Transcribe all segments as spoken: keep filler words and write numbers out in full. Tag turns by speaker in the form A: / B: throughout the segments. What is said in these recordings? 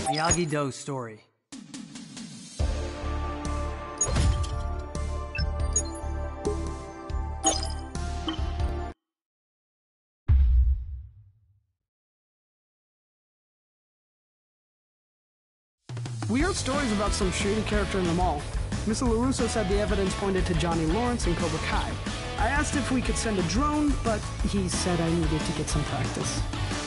A: Miyagi-Do story.
B: We heard stories about some shady character in the mall. Mister LaRusso said the evidence pointed to Johnny Lawrence and Cobra Kai. I asked if we could send a drone, but he said I needed to get some practice.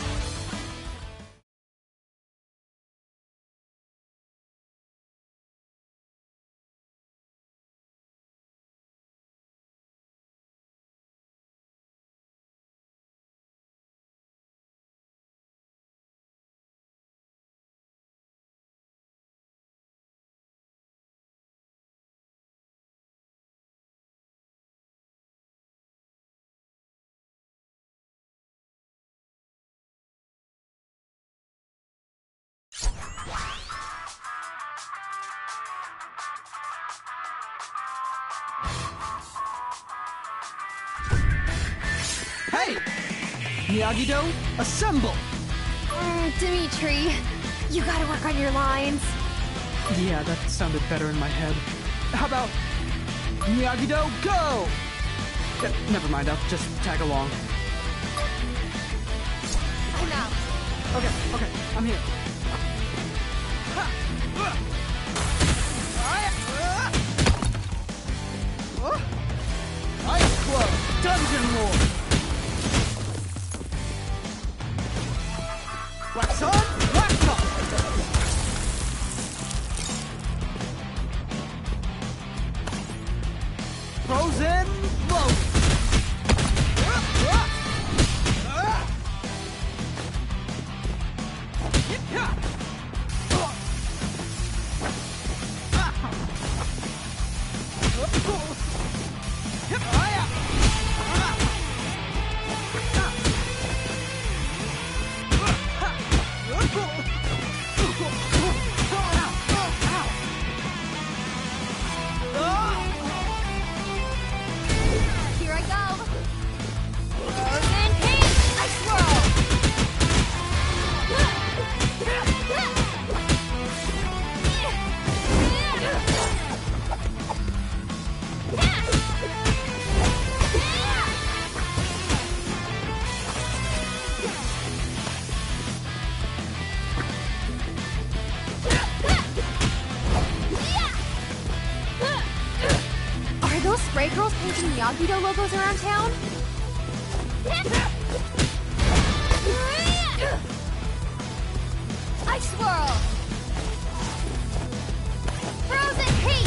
B: Hey! Miyagi-Do, assemble!
C: Mm, Dimitri, you gotta work on your lines.
B: Yeah, that sounded better in my head. How about Miyagi-Do, go! Uh, never mind, I'll just tag along.
C: I'm out.
B: Okay, okay, I'm here. Ha! Uh! Uh! Ice Club, Dungeon Lord! Wax on, wax off! Frozen Load!
C: Here I go. Frozen Pink Ice Whirl. Are those spray girls painting Miyagi-Do logos around town? Ice Swirl! Frozen Heat!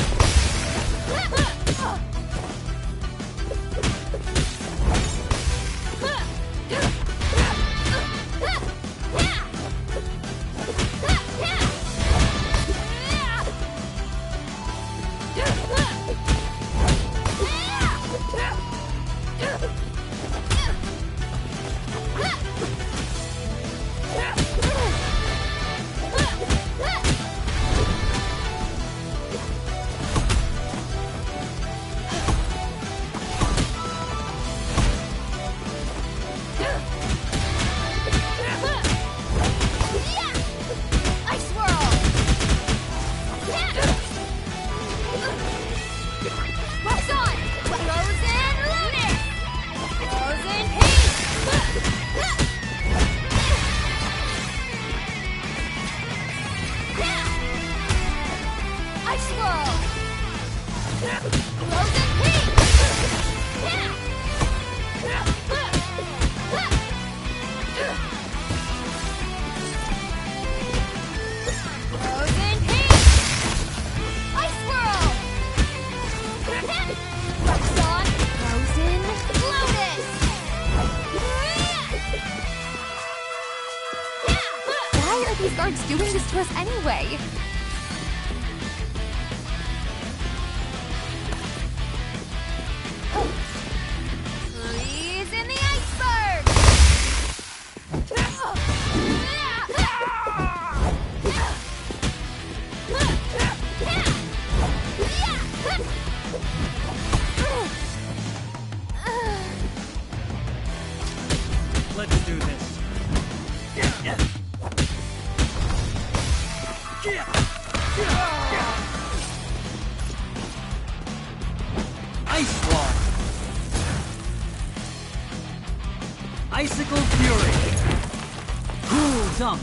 C: Ice Swirl! Wax on! Frozen Lotus! Frozen Heat! Ice Swirl! Frozen Heat! Frozen Heat! Ice Swirl! Wax on! Frozen Lotus! Why are these guards doing this to us anyway? Freeze in the iceberg!
A: Let's do this. Ice Wall. Icicle Fury. Cool Dunk.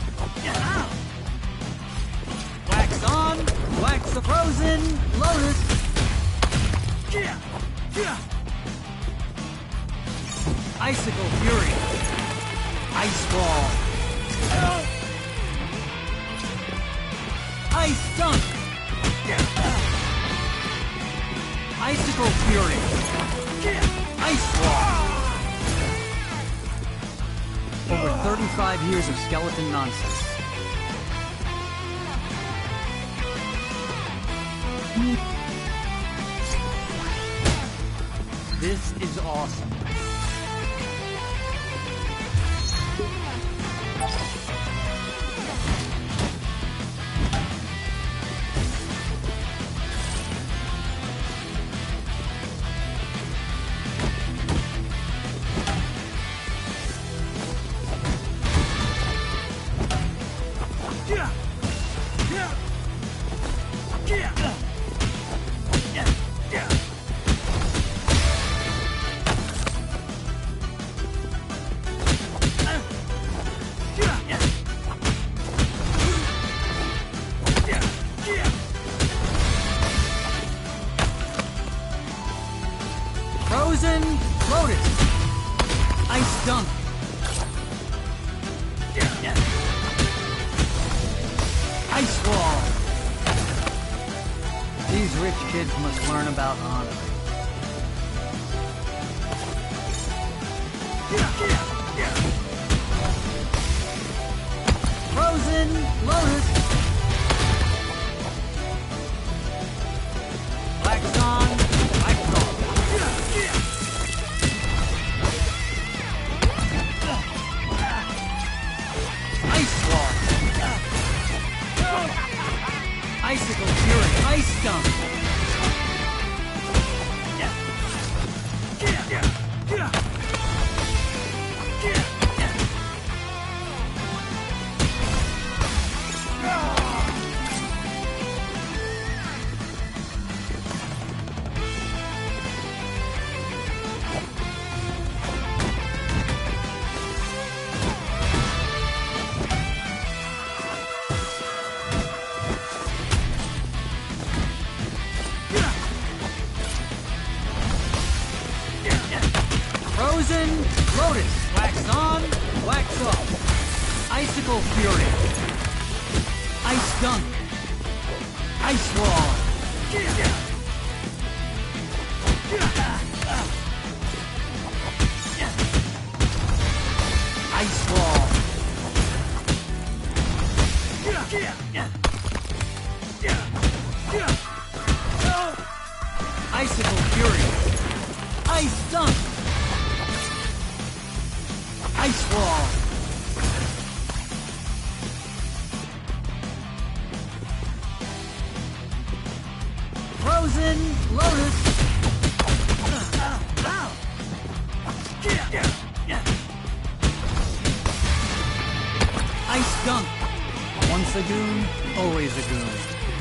A: Wax on, wax a Frozen Lotus. Icicle Fury. Ice Wall. Ice Dunk. Icicle Fury. Ice Wall. Over thirty-five years of skeleton nonsense. This is awesome. Frozen Lotus. Ice Dunk. Ice Wall. These rich kids must learn about honor. Frozen Lotus. Wax on, wax off. Ice Wall. Icicle Fury. Ice Dunk. Frozen Lotus. Wax on, wax off. Icicle Fury. Ice Dunk. Ice Wall. Ice Wall. Icicle Fury. Ice Dunk. Ice Wall. Frozen Lotus. Ice Dunk. Once a goon, always a goon.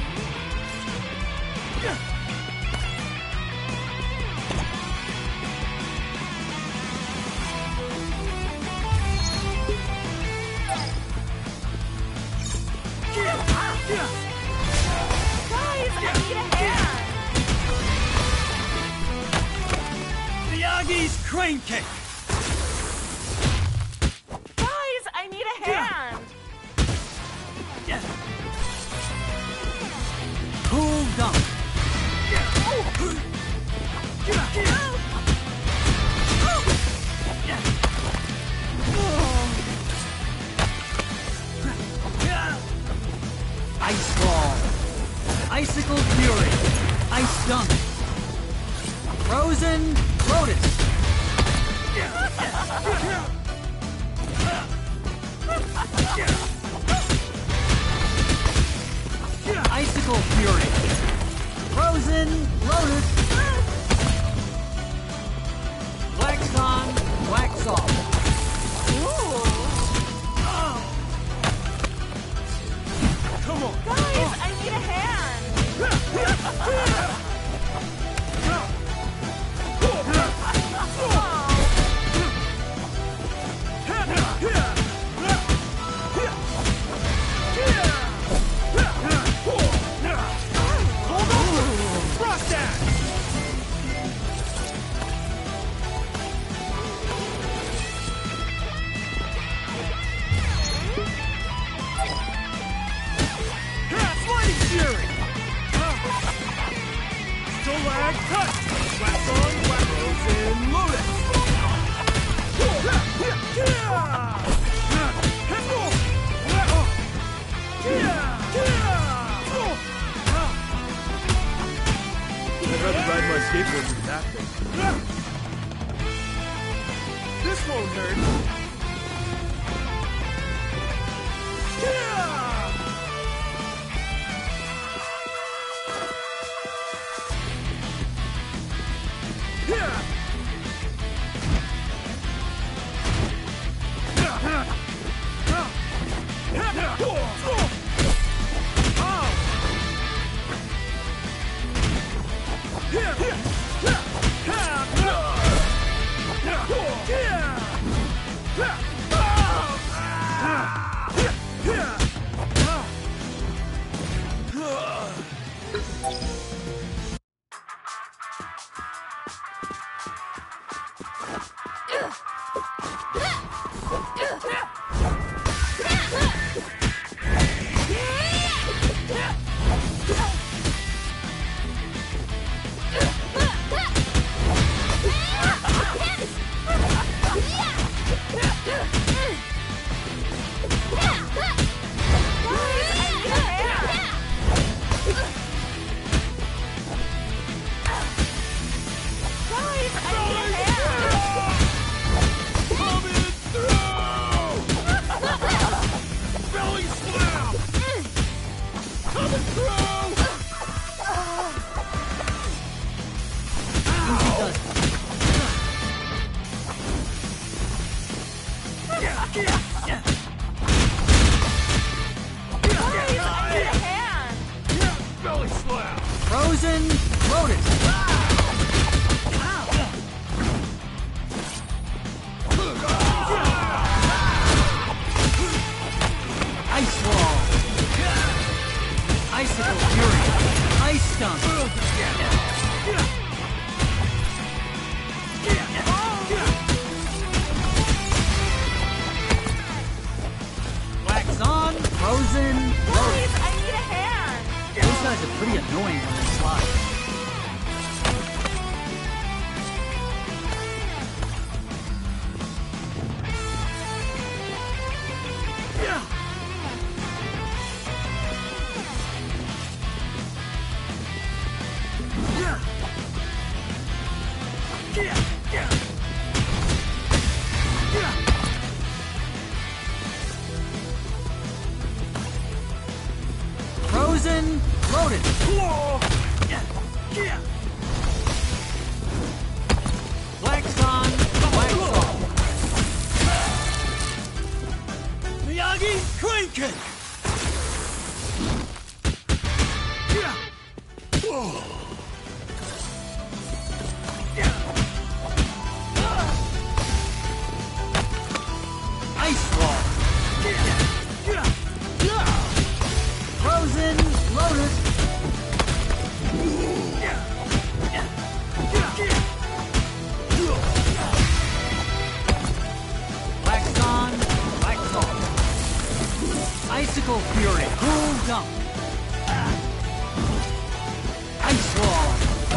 A: Miyagi's Crane Kick!
D: Guys, I need a hand!
A: Cool Dunk! Ice Wall! Icicle Fury! Ice Dunk! Frozen Lotus! Icicle Fury! Frozen Lotus! Wax on, wax off. Come on!
E: Perfect touch! Wax on, wax Frozen Lotus! I'd rather ride my skateboard than that thing. This won't hurt.
A: Frozen Lotus. Ice Wall. Icicle Fury. Ice Stump. Wax on, Frozen Lotus.
D: Guys, I need a hand.
A: Those guys are pretty annoying when they slide. Frozen Lotus. Wax on, wax off. Miyagi Crane Kick. Ice Wall. Frozen Lotus. Wax on, wax off. Icicle Fury. Cool Dump. Ice Wall.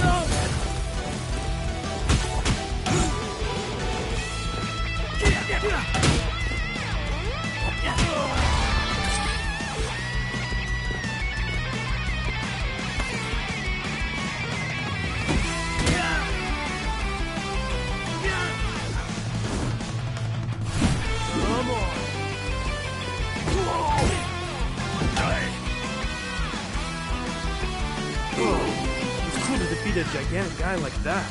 E: Come on. It's cool to defeat a gigantic guy like that.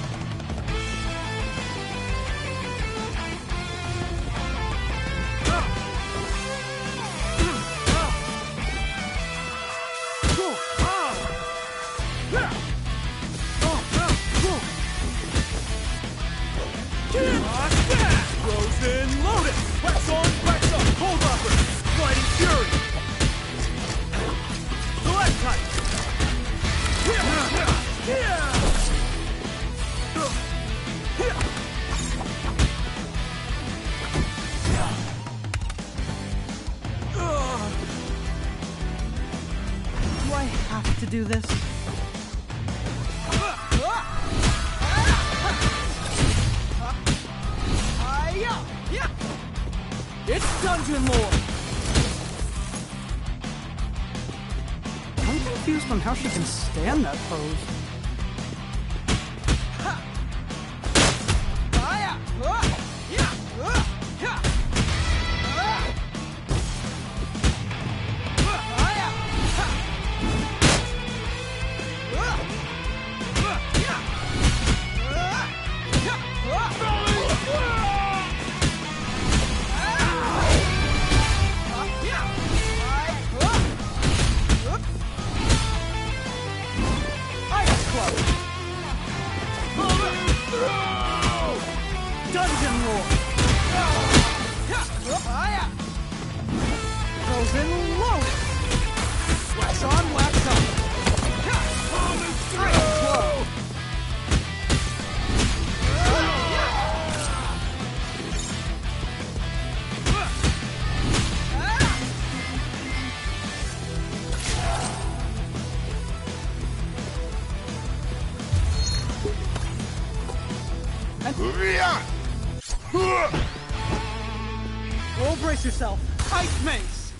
E: Frozen Lotus! Wax on, wax off, hold upper, Gliding Fury! Select type!
A: Do I have to do this?
E: Dungeon Lord!
B: I'm confused on how she can stand that pose.
E: Dungeon Lord! Frozen Lotus! Wax on, wax on! Ice Claw! Roll, brace yourself. Ice Mace!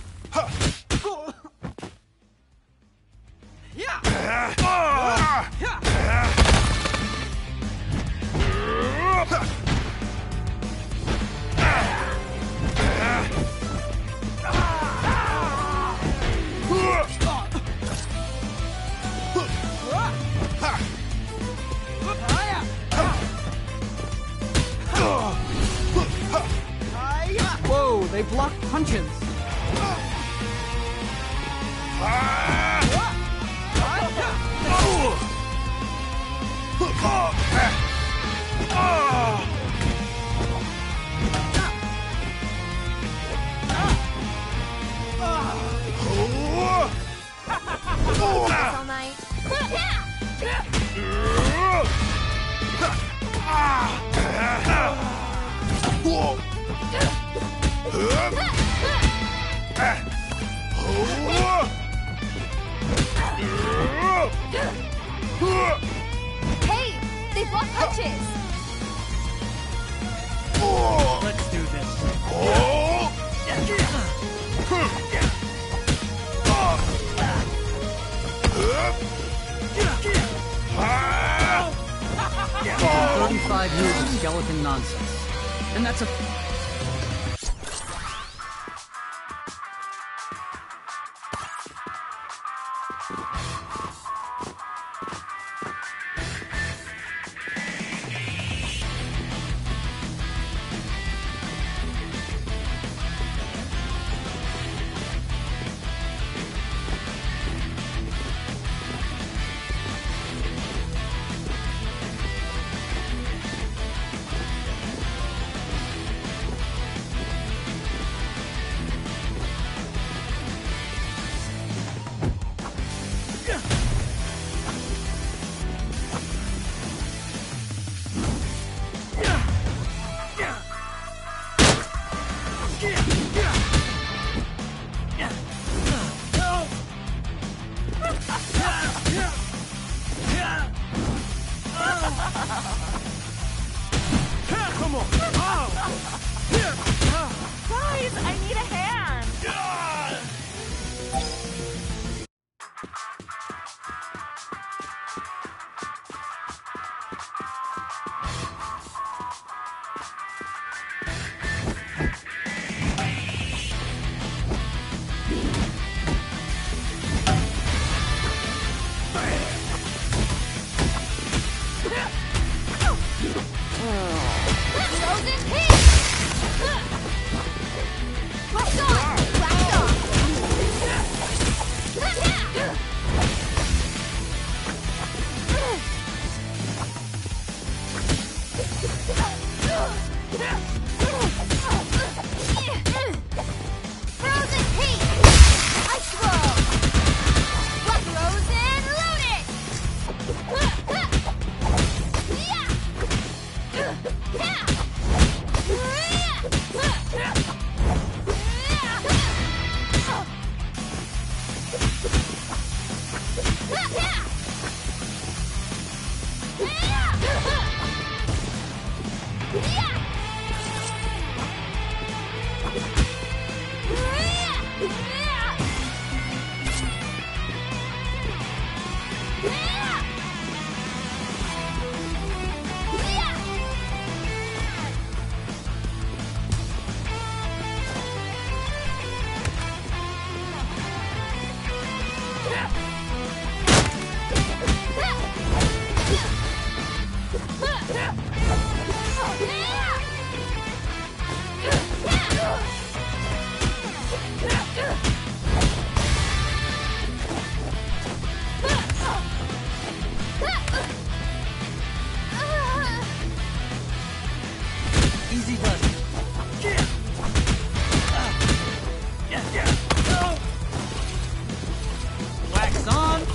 B: Whoa, they block punches.
C: All night. Hey, they block punches.
A: Let's do this. thirty-five years of skeleton nonsense. And that's a...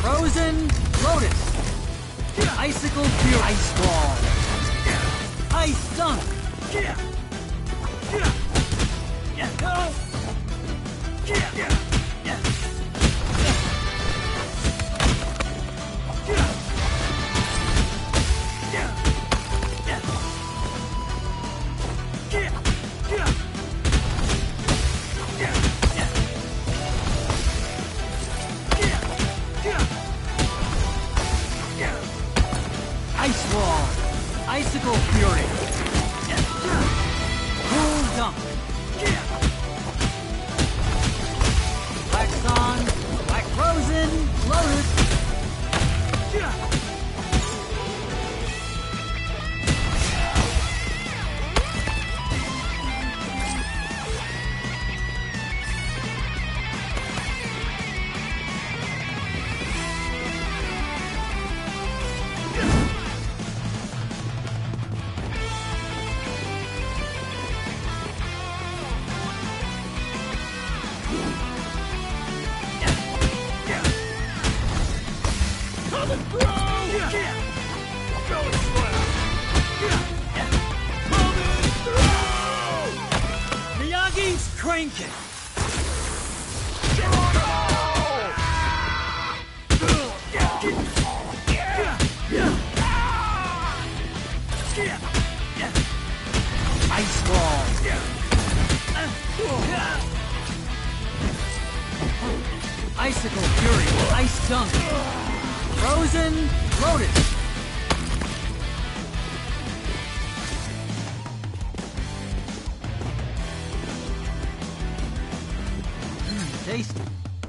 A: Frozen Lotus. Icicle Fury. Ice Wall. Ice Dunk. Ice Wall. Icicle Fury. Cool Dunk. Wax on. Wax Frozen. Lotus.
E: Coming through! Going slam! Coming through!
A: Miyagi's cranking. Ice Wall. Icicle Fury. Ice Dunk. Frozen Lotus. Mmm, tasty.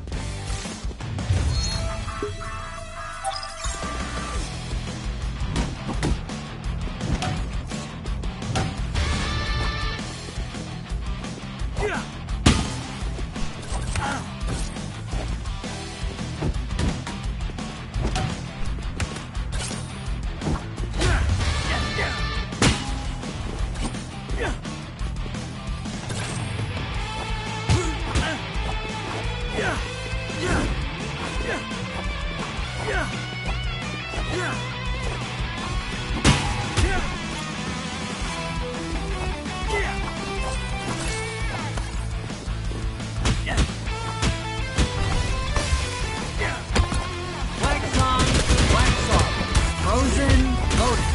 A: Wax on, wax off. Frozen Lotus.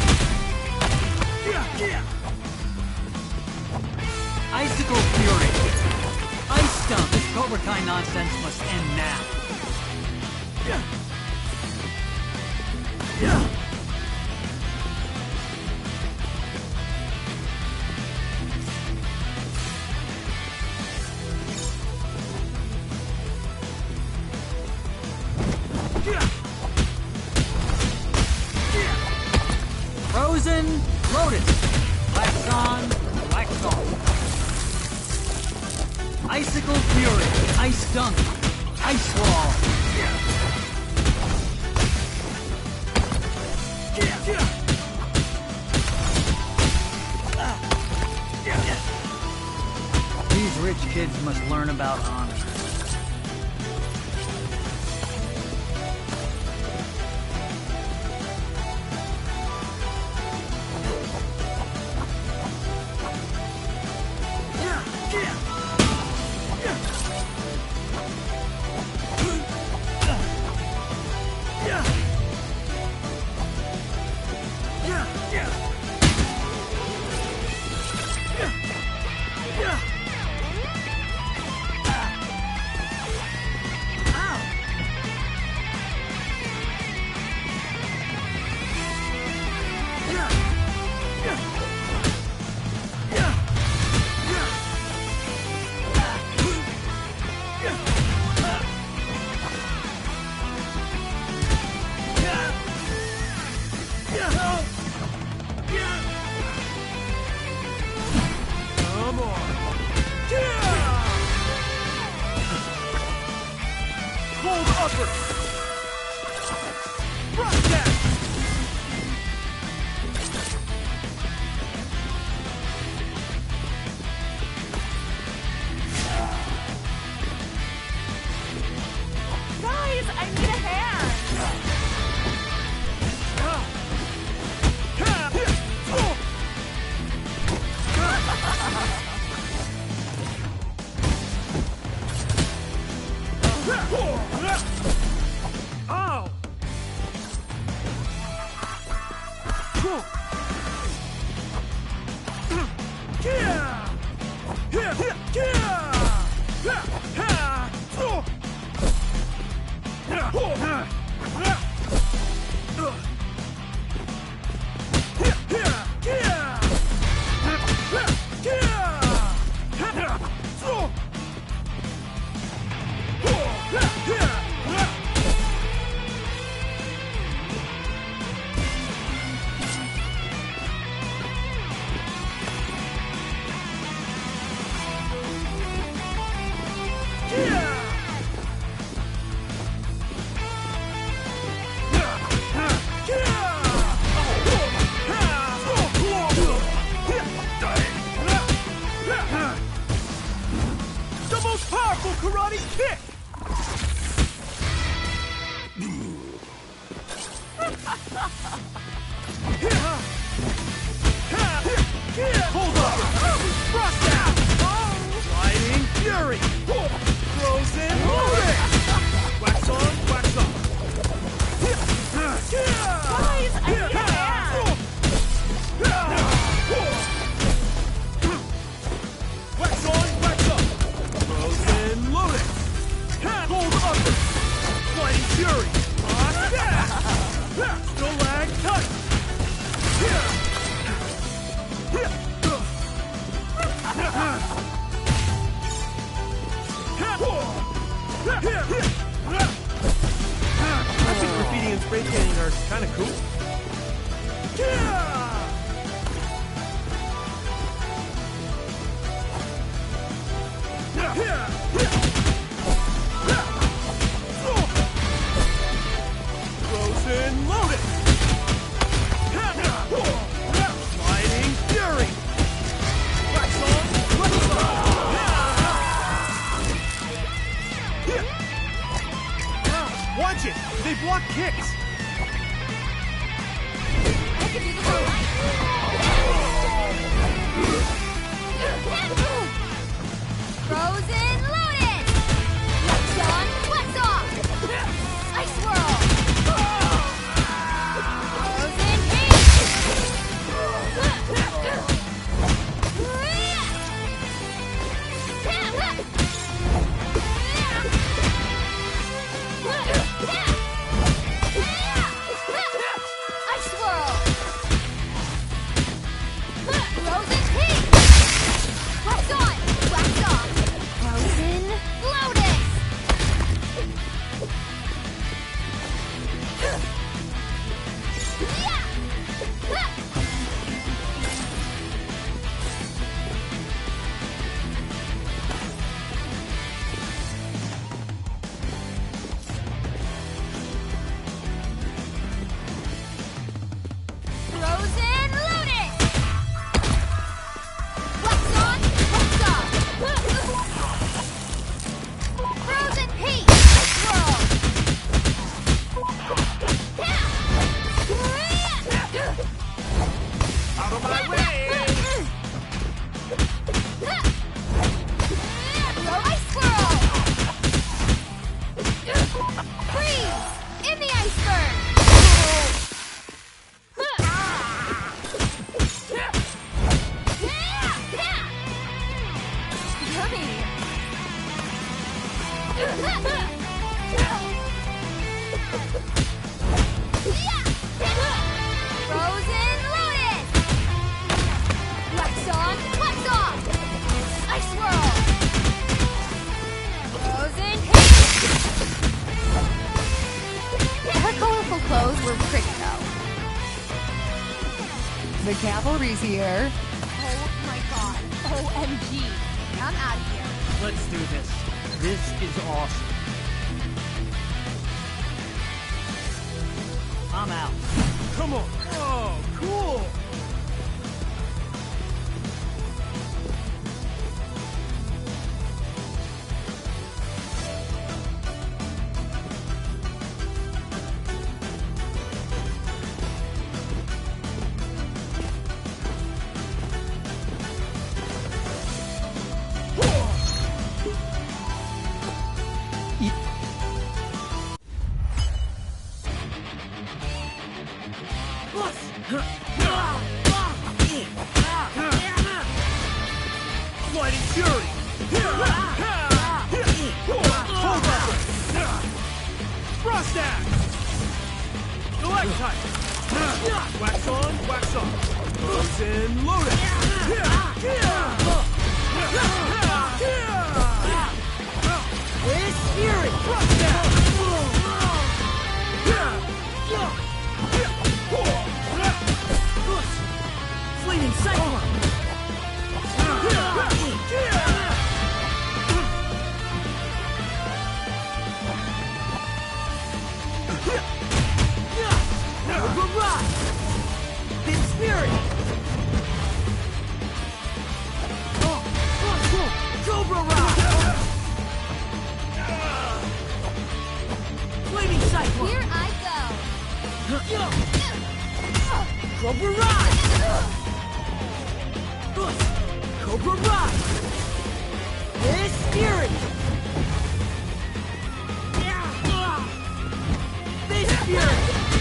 A: Icicle Fury. Ice Dunk. This Cobra Kai nonsense must end now. Frozen Lotus. Wax on, wax off. Icicle Fury. Ice Dunk. Ice Wall. These rich kids must learn about honor.
E: Come on! Cold upper! Rock that!
D: Guys, I need a hand!
E: Ow! The most powerful karate kick! Hold up! Thrust out! Sliding fury! Frozen loading! Wax on, wax off!
D: Guys, I need a hand!
E: Wax on, wax up! Frozen loading! Hold up! Sliding fury! Stalactite! I think graffiti and spray painting are kind of cool. Frozen loaded! Sliding fury! Wax on, wax off! Watch it! They block kicks!
C: I can do this all right. Frozen loaded! Wax on, wax off! Ice whirl! Frozen heat! Ice whirl! Frozen heat! Wax on, wax off! Frozen Lotus! Frozen Lotus! Wax on, wax off! Frozen Heat! Ice whirl!
E: Out of my way!
C: Ice whirl! Freeze! In the iceberg! Yummy! Frozen Lotus! Wax on, wax off! Ice whirl! Frozen Heat! Her colorful clothes were pretty though.
F: The cavalry's here.
C: Oh my god. O M G. I'm out of here.
A: Let's do this. This is awesome. I'm out.
E: Come on! Oh, cool! Lighting Fury! Hold up! Frost Axe! Stalactite! Wax on, wax off! Frozen Lotus!
A: This Fury!
E: Frost Axe!
A: Fleeting Cyclone! Cobra Rock! This Fury! Cobra Rock! Flaming Cyclone!
C: Here I go.
A: Cobra Rock! Cobra Rock! This Fury! This Fury!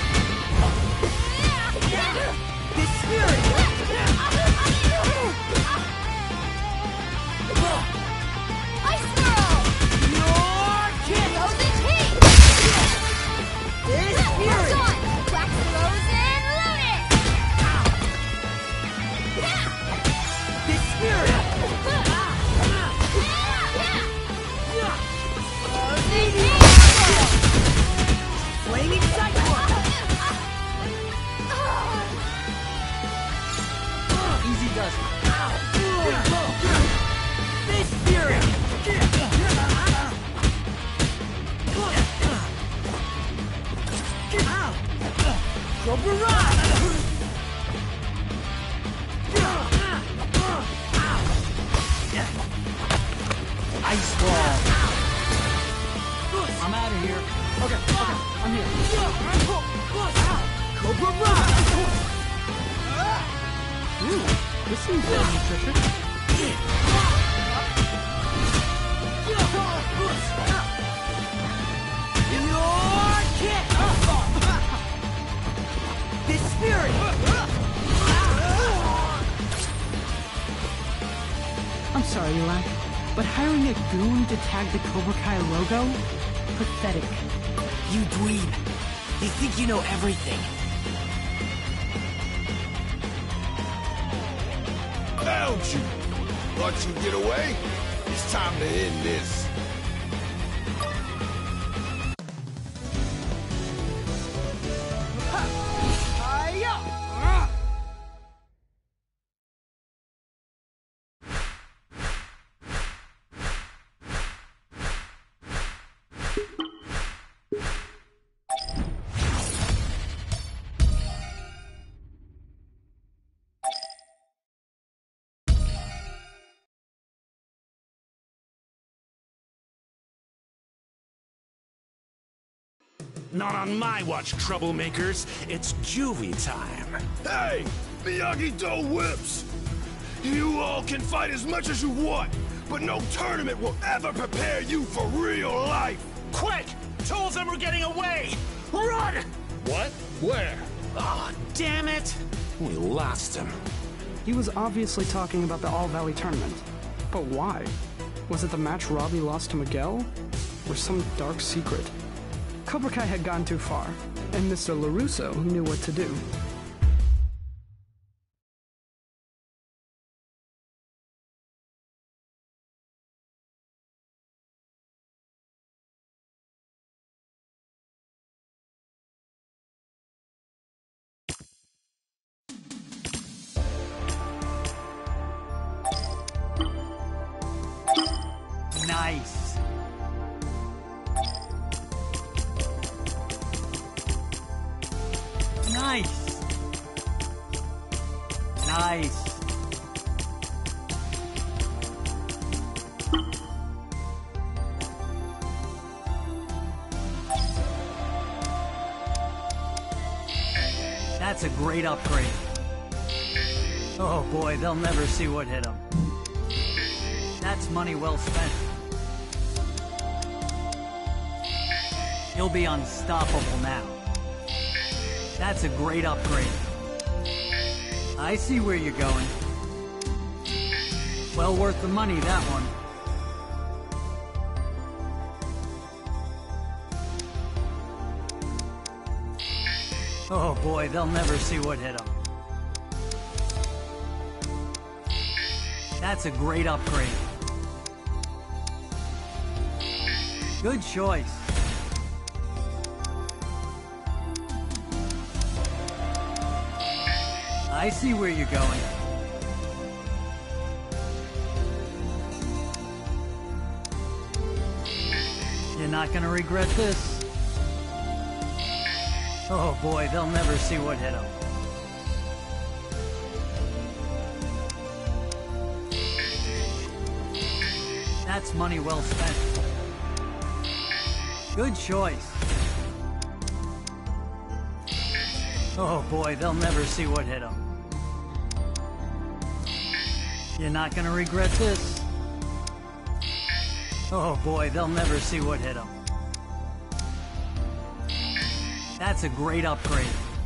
A: This Fury!
C: Ice Girl.
A: Your kick!
C: Frozen Heat.
A: This
C: Wax
A: Fury!
C: on. Wax Frozen Lotus.
A: This Fury!
C: Frozen Heat.
A: Flaming Cyclone! Easy does it. This Fury! Cobra Rock! Ice Ball! I'm out of here.
B: Okay, okay, I'm here.
A: Cobra Rock!
B: Ooh, this seems very nutritious.
A: Your kick! This Fury!
B: I'm sorry, Eli, but hiring a goon to tag the Cobra Kai logo? Pathetic.
A: You dweeb. You think you know everything.
G: Found you! Thought you'd get away? It's time to end this.
E: Not on my watch, troublemakers. It's juvie time.
G: Hey! Miyagi-Do whips! You all can fight as much as you want, but no tournament will ever prepare you for real life!
E: Quick! Two of them are getting away! Run!
G: What? Where?
E: Oh, damn it! We lost him.
B: He was obviously talking about the All Valley tournament. But why? Was it the match Robbie lost to Miguel? Or some dark secret? Cobra Kai had gone too far, and Mister LaRusso knew what to do.
A: Nice. Nice. Nice. That's a great upgrade. Oh boy, they'll never see what hit them. That's money well spent. He'll be unstoppable now. That's a great upgrade. I see where you're going. Well worth the money, that one. Oh boy, they'll never see what hit them. That's a great upgrade. Good choice. I see where you're going. You're not gonna regret this. Oh boy, they'll never see what hit them. That's money well spent. Good choice. Oh boy, they'll never see what hit them. You're not gonna regret this. Oh boy, they'll never see what hit them. That's a great upgrade.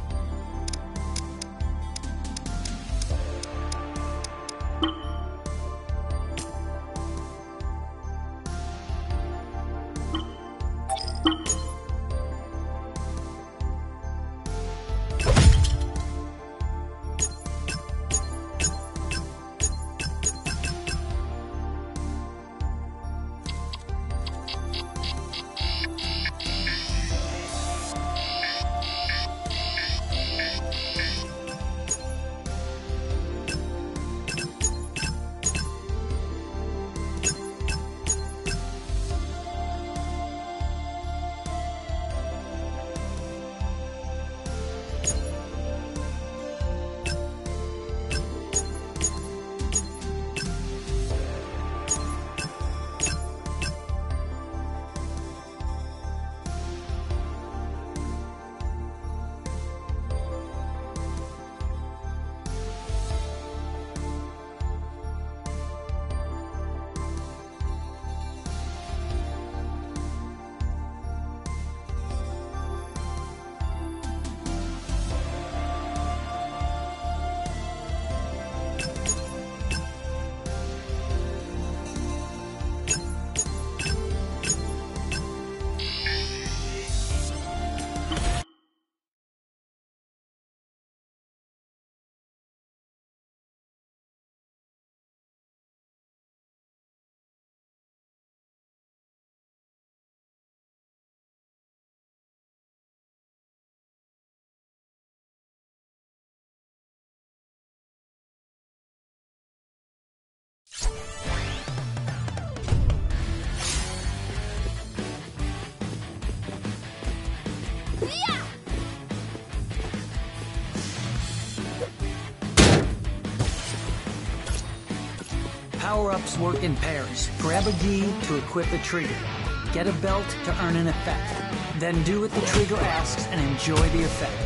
A: Power-ups work in pairs. Grab a D to equip a trigger. Get a belt to earn an effect. Then do what the trigger asks and enjoy the effect.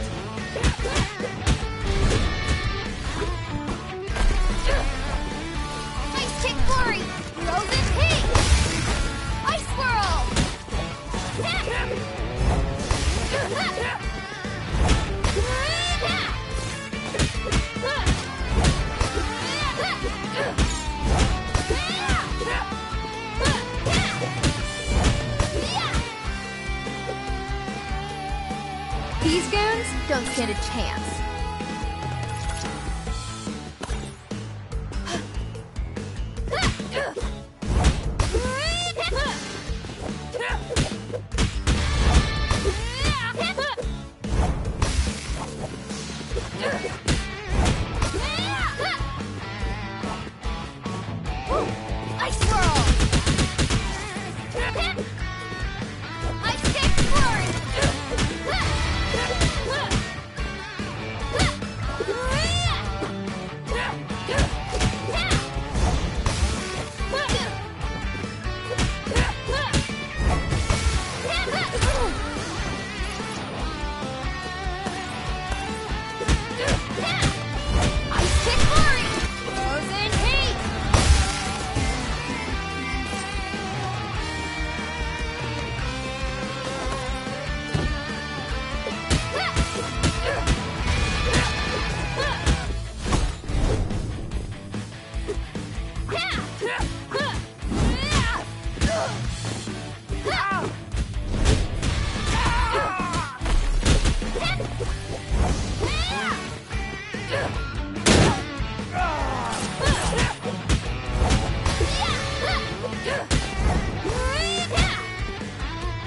C: Ice Kick Flurry! Frozen Heat! Ice Whirl! These goons don't stand a chance. Ice Whirl! Ice Kick Flurry!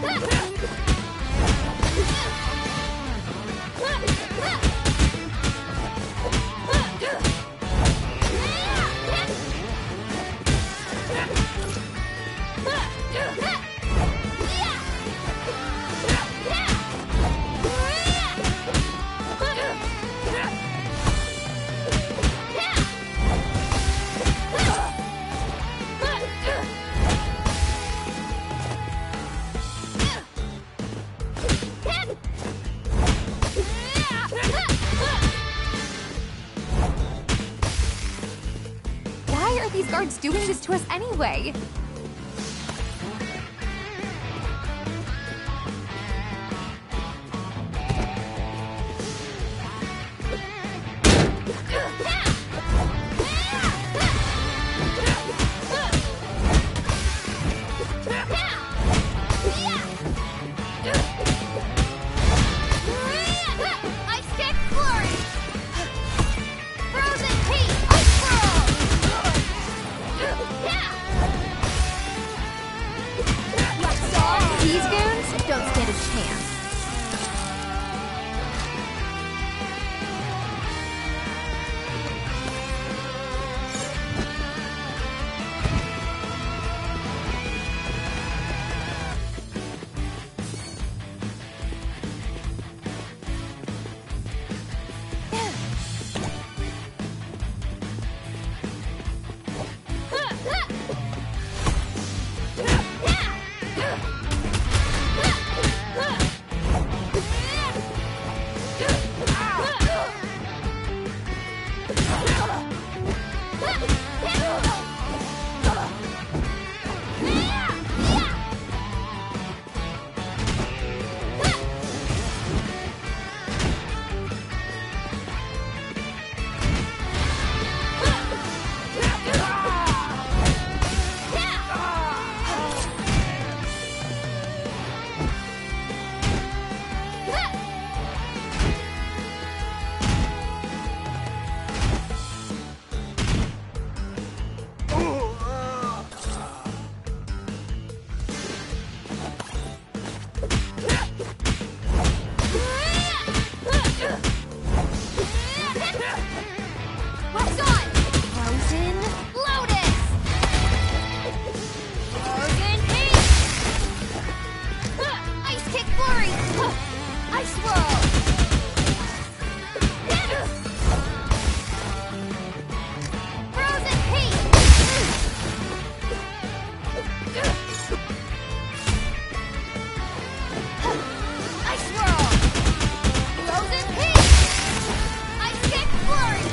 C: Why are these guards doing this to us anyway?
D: Ice kick flurry! Frozen heat! Ice whirl!
C: These goons don't stand a chance.
D: What's on? Frozen Lotus! Frozen heat! Ice kick flurry! Ice whirl! Frozen heat! Ice whirl! Frozen heat! Ice kick flurry!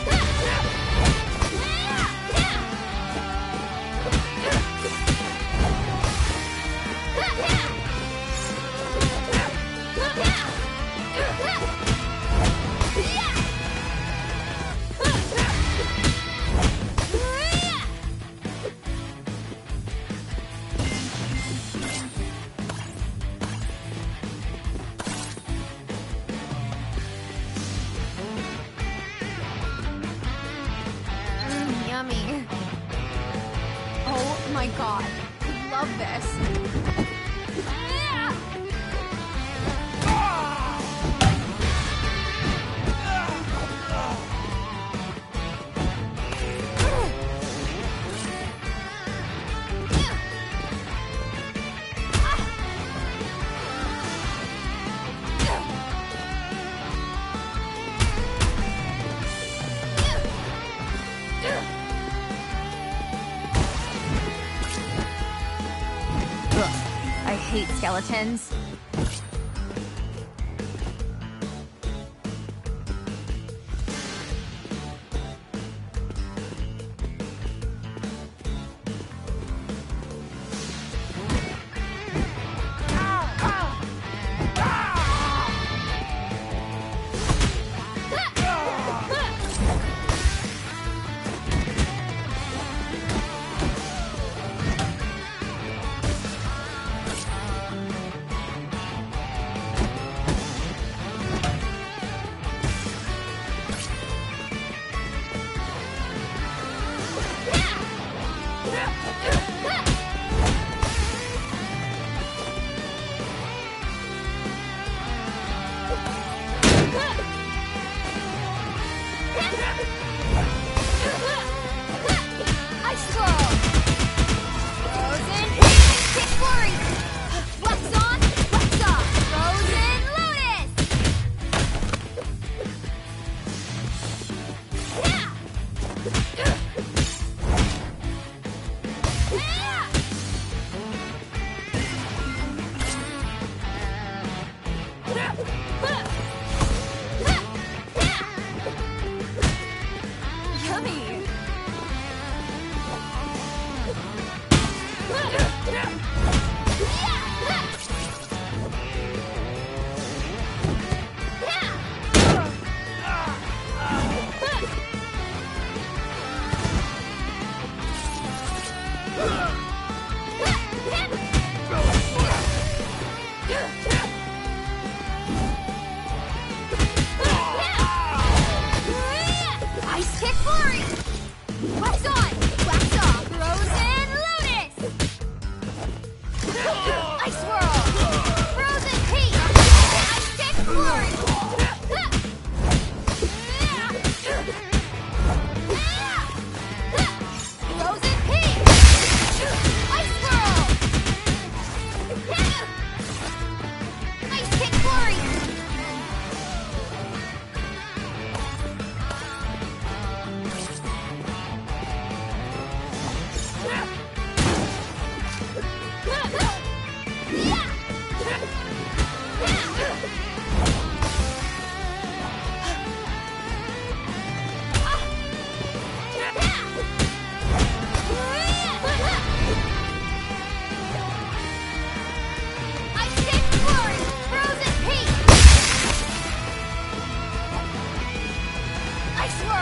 C: Mm, yummy. Oh my god. I love this. Ugh, I hate skeletons.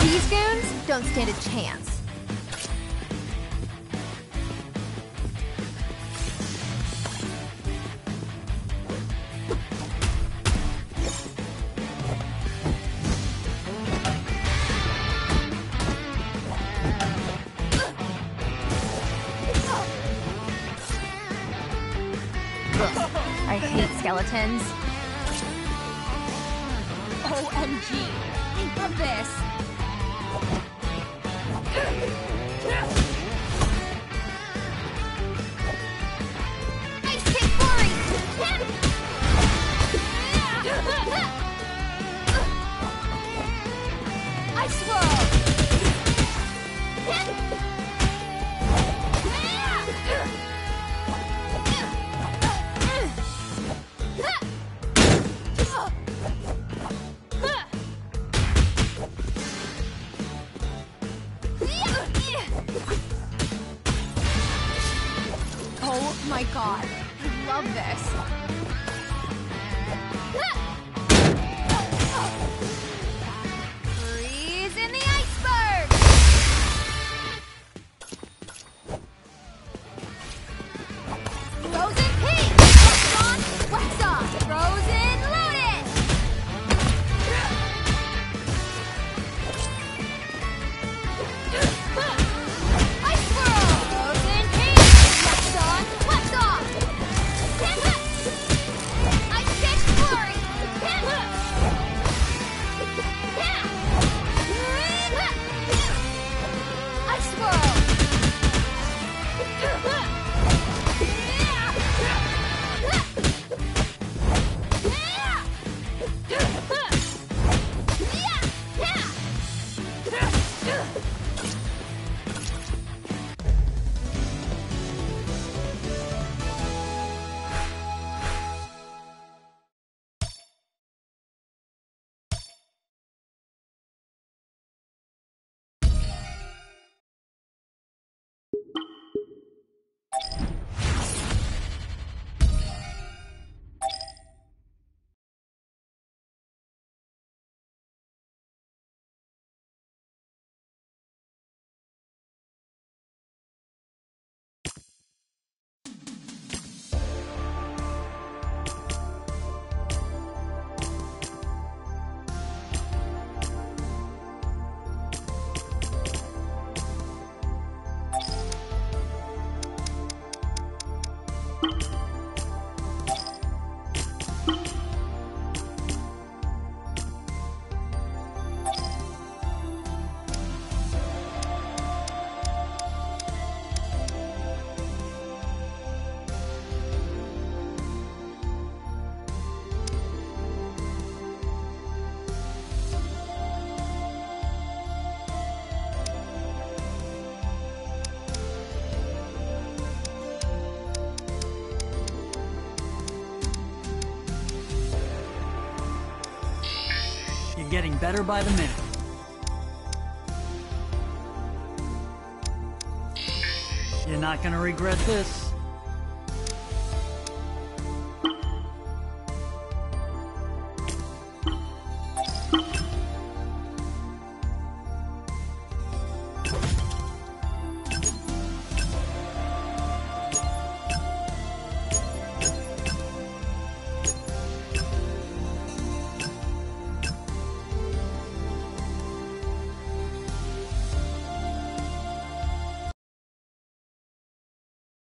D: These goons don't stand a chance.
C: I hate skeletons.
D: O M G! Think of this! Ice Kick Flurry! Ice Swirl! Oh my god, I love this. Freeze in the iceberg! Frozen Peak! Wax on, wax off! Frozen Lotus! Ice Swirl! Frozen Peak! Wax on, wax off! Ice Kick Flurry! Ice Swirl!
A: You're getting better by the minute. You're not gonna regret this.